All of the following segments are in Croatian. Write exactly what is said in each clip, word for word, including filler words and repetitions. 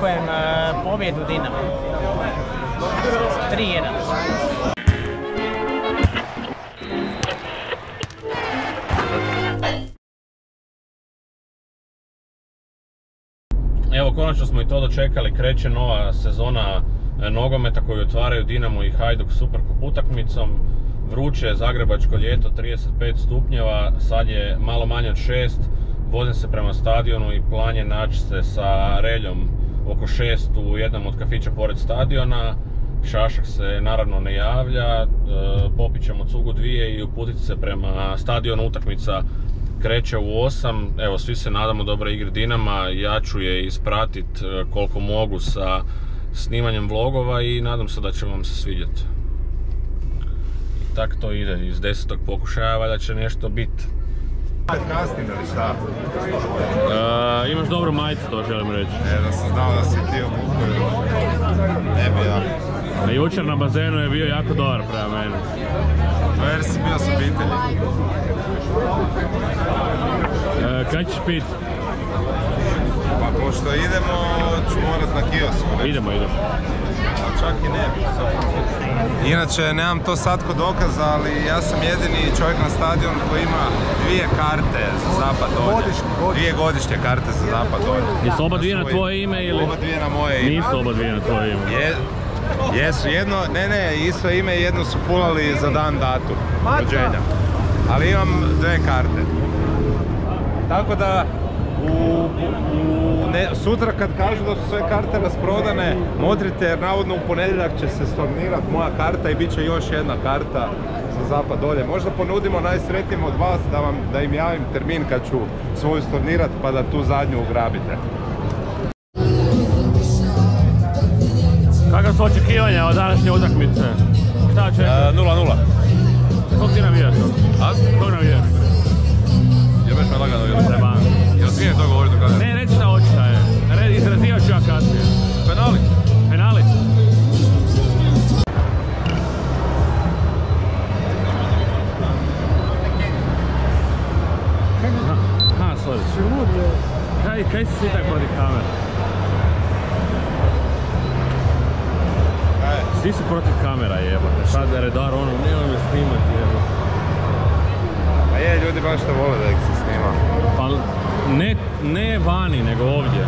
očekujem pobjedu Dinama. tri jedan. Evo, konačno smo i to dočekali, kreće nova sezona nogometa koju otvaraju Dinamo i Hajduk Supercup utakmicom. Vruće je zagrebačko ljeto, trideset pet stupnjeva, sad je malo manje od šest. Vozim se prema stadionu i plan je naći se sa Reljom oko šest u jednom od kafića pored stadiona. Šašak se naravno ne javlja, popit ćemo cugu dvije i uputiti se prema stadionu. Utakmica kreće u osam, evo svi se nadamo dobre igre Dinama, ja ću je ispratit koliko mogu sa snimanjem vlogova i nadam se da će vam se svidjeti. I tak to ide, iz desetog pokušaja valjda će nešto biti. Kasnim ili šta? E, imaš dobru majicu, to želim reći. E, da sam znao da si ti obukuju. Ne bi ja. A jučer na bazenu je bio jako dobar prema meni. To jer si bio s obitelji. E, kaj ćeš pit? Pa pošto idemo, ću morat na kiosku. Reći. Idemo, idemo. A čak i ne bi. Inače, nemam to sad kod dokaza, ali ja sam jedini čovjek na stadionu koji ima dvije karte za zapad dolje. Godišnje, godišnje. Dvije godišnje karte za zapad dolje. Jesu oba dvije na tvoje ime ili? Oba dvije na moje ime. Nisu oba dvije na tvoje ime. Je, jesu, jedno, ne ne, isto ime, jedno su fulali za dan datum rođenja. Ali imam dve karte. Tako da, u, u, ne, sutra kad kažu da su sve karte rasprodane, motrite jer navodno u ponedjeljak će se stornirati moja karta i bit će još jedna karta za zapad dolje. Možda ponudimo najsretnijim od vas da, vam, da im javim termin kad ću svoju stornirati pa da tu zadnju ugrabite. Kakva su očekivanja od današnje utakmice? Šta očekuješ? nula nula. Kog ti navijaš? A? Kog navijaš? Jebeš me lagano ili? Treba. Jel smijem to govoriti u kameru? Ne, reći šta hoćeš šta je. Izrazivat ću ja kasnije. Penali? Penali? Aha, sorry. Kaj, kaj si si tak protiv kamera? Svi su protiv kamera jebote, sad je redar ono, nema me snimati jebote. A je, ljudi baš to vole da ih se snima. Pa ne, ne vani, nego ovdje.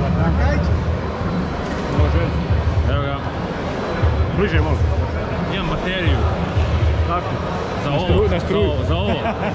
Može. Evo ga. Bliže mogu. Imam bateriju. Kako? Za ovo. Na struju. Za ovo.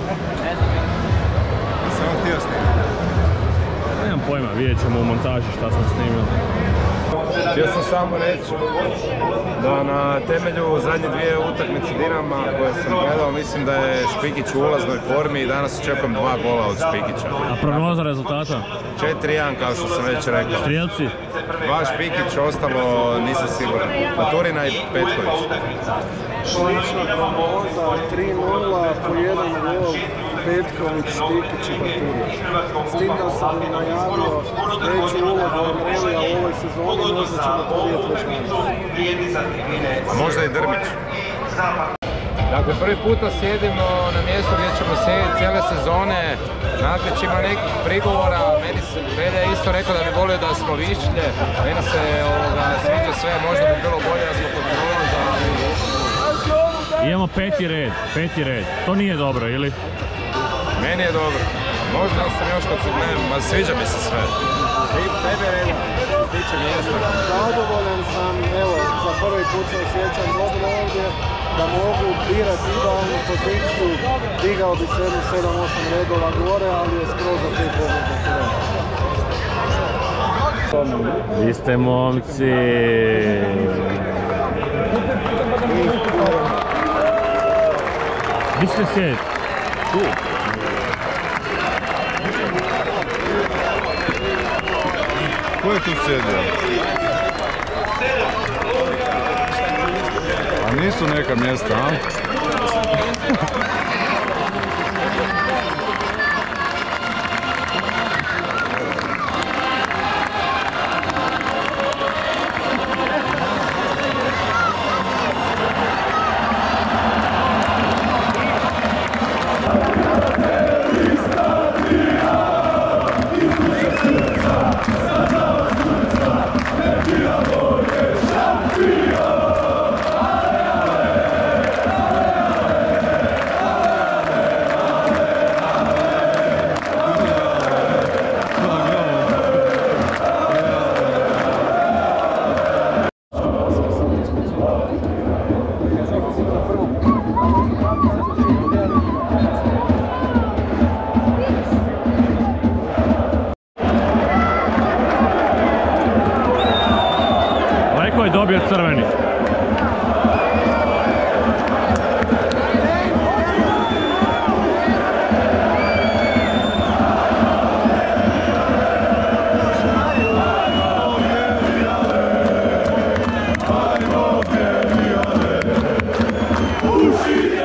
Samo htio snimati. Nemam pojma, vidjet ćemo u montaži šta smo snimili. Htio sam samo reći da na temelju zadnje dvije utakmice Dinama koje sam gledao, mislim da je Špikić u ulaznoj formi i danas očekujem dva gola od Špikića. A prognoza rezultata? četiri jedan kao što sam već rekao. Strijelci? Dva Špikić, ostalo nisam siguran. Baturina i Petković. Slična prognoza, tri nula, po jedan gol, Petković, Špikić i Baturina. S tim da sam najavio treću ulogu Emrelija u ovoj sezoni, možda ćemo to vidjeti već najbolje. A možda i Drmić. Dakle, prvi puta sjedimo na mjestu gdje ćemo sjediti cijele sezone. Naklić ima nekih prigovora, meni se Relja je isto rekao da bi volio da smo višlje. Meni se ovoga, sviđa sve, možda bi bilo bolje da smo kontrolu za... Imamo peti red, peti red. To nije dobro, ili? Meni je dobro. Možda sam još kod ne, ma sviđa mi se sve. Tebe Relja, tiče mjesta. Zadovoljan sam, evo, za prvi put se osjećam dobro ovdje, da mogu birati idealnu poziciju, digao bi se jedno sedam osam redova gore, ali je skroz za te poglede terena. Vi ste momci. Gdje ćete sjediti? Tu. Ko je tu sjedio? A nisu neka mjesta, a?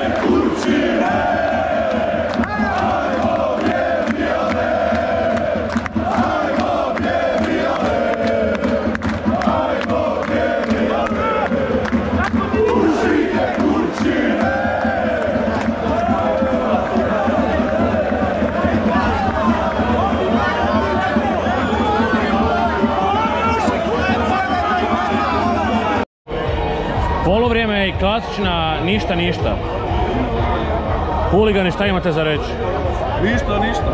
Polovrijeme je i klasična ništa ništa. Huligani, šta imate za reći? Ništa, ništa.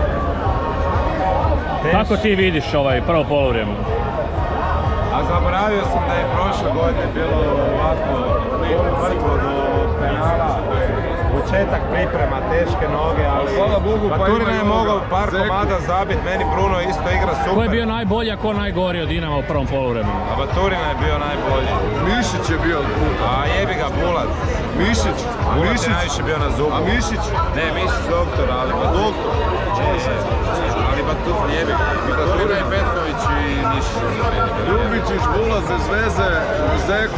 Kako ti vidiš ovaj prvo polovrijeme? A zaboravio sam da je prošle godine bilo ovako mrtvo do penala. Početak priprema, teške noge, ali hvala Bogu, pa Baturina ima je i ovoga, mogao par Zeku. komada zabit, meni Bruno isto igra super. Ko je bio najbolji, a ko najgori od Dinama u prvom poluvremenu? A Baturina je bio najbolji. Mišić je bio puta. A jebi ga Bulat. Mišić, a Bulat je Mišić, najviše bio na zubu. a Mišić, Ne, Mišić doktor, ali doktor. Ali Baturina, jebi ga. I Baturina i Petković i Mišić za mene. Ljubičić, Bulat, bez veze, Zeko.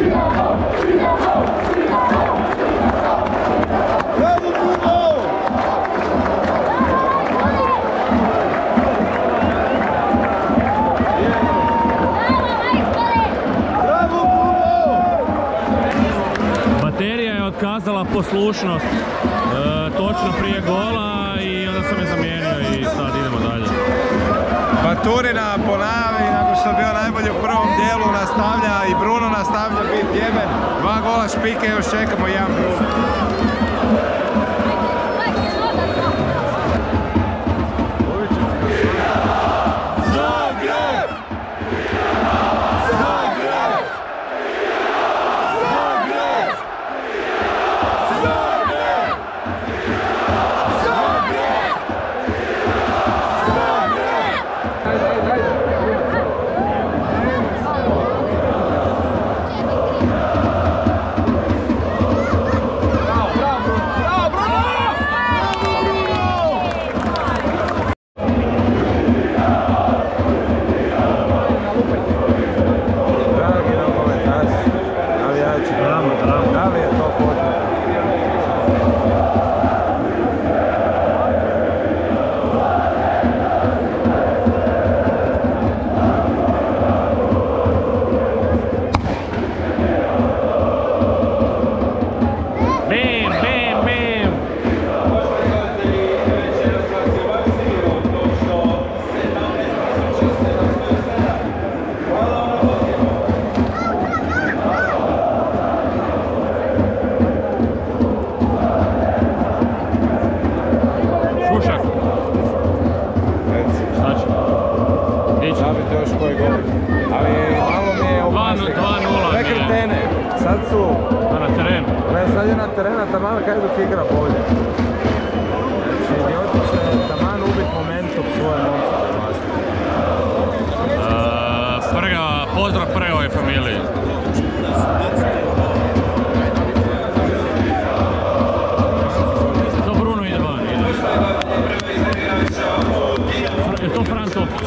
Bravo, Bruno! Bravo, Bruno! Baterija je otkazala poslušnost e, točno prije gola i onda sam je zamijenio i sad idemo dalje. Baturina po najavi, nakon što je bio najbolji u prvom dijelu, nastavlja i Bruno nastavlja biti jeben. Dva gola špike, još čekamo jedan Bruno. Zagreb! Zagreb! Zagreb! Zagreb! Dragi nogometaši, navijači, da li je to potrebno? Bim, bim, bim! Šušak, Reci, šta će? Ići. zabite još koji gol. Ali malo mi je opasno. dva nula, Sve ne. kretene, sad su, A na terenu. ne, sad je na terena taman kaj dok igra bolje. Znači, idioti će taman ubit momentum svoje momce. E, Prga, pozdrav prvoj familiji. To Bruno ide van, ide. Je to Fran Topić?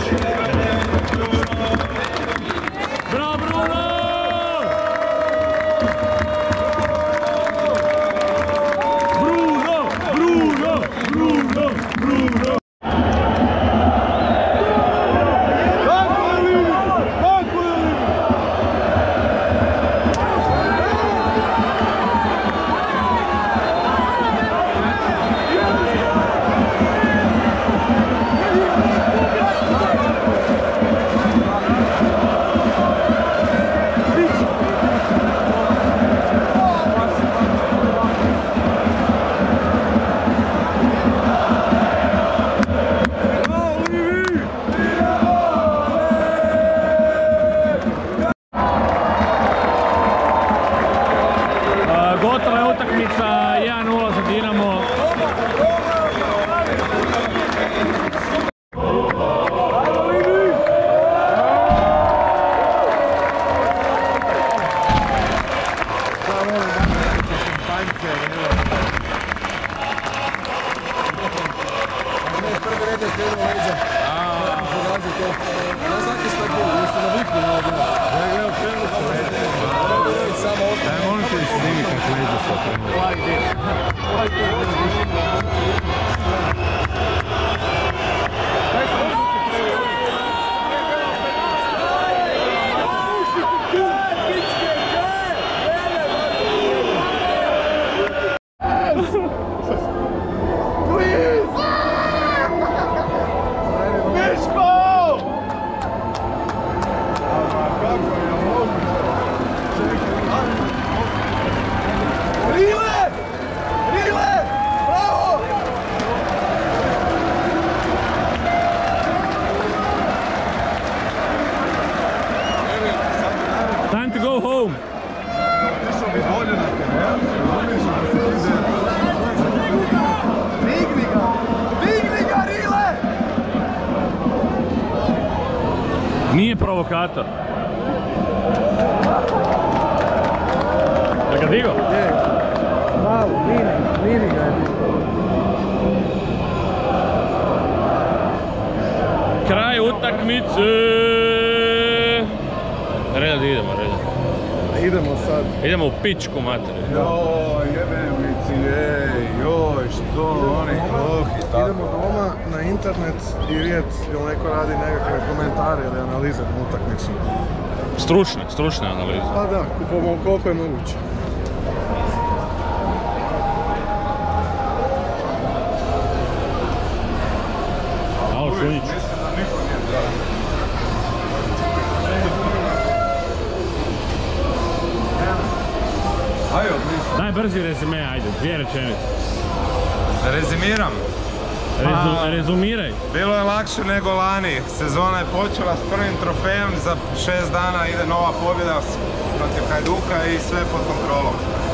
Bravo Bruno! Bruno! Bruno! Bruno! Bruno! Kako je Lili? Kako je Lili? E, Gotova je utakmica jedan nula za Dinamo. Prvi red je krenuo leđa. Pogađa to. Ne znam ti šta bilo, jeste navikli na ovo. Ja gledam krenuo sam leđa. Prvi red samo ostao. Daj, molim te, snimi kako leđa se okrenuli. Time to go home. Nije provokator. Da ga digo? Je. Malo, mini, mini ga je. Kraj utakmice. Reda da idemo, reda. Idemo sad. Idemo u pičku materiju. Joj, jebemici, ej, joj, što oni klohi, tako. Idemo doma na internet i vidjeti jel neko radi nekakve komentare ili analize na utakmicu. Stručne, stručne analize. Pa da, kupamo koliko je moguće. Malo Šunjić. Mislim da niko nije zdrav. Ajde, odlično. Daj brzi rezime, ajde, dvije rečenice. Rezimiram. Rezu, Pa- rezumiraj. Bilo je lakše nego lani. Sezona je počela s prvim trofejem, za šest dana ide nova pobjeda s- protiv Hajduka i sve pod kontrolom.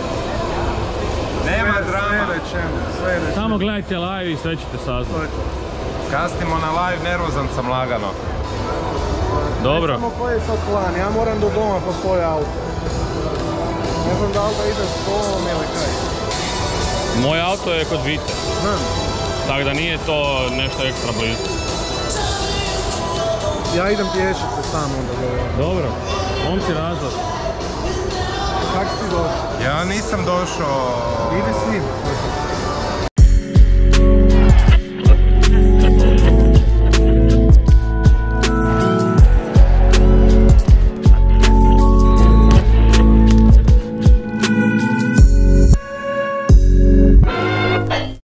Nema Sve drama. rečeno, sve rečeno. Samo gledajte live i sve ćete To saznati. je to. Kasnimo na live, nervozan sam lagano. Dobro. Samo koji je sad plan, ja moram do doma po svoj auto. Ne znam da li da ide s kolom ili kaj. Moj auto je kod Vite, Znam, tako da nije to nešto ekstra blizu. ja idem pješice sam onda gore. Dobro, momci razlaz. Kak si ti došao? Ja nisam došao. Idi s njim.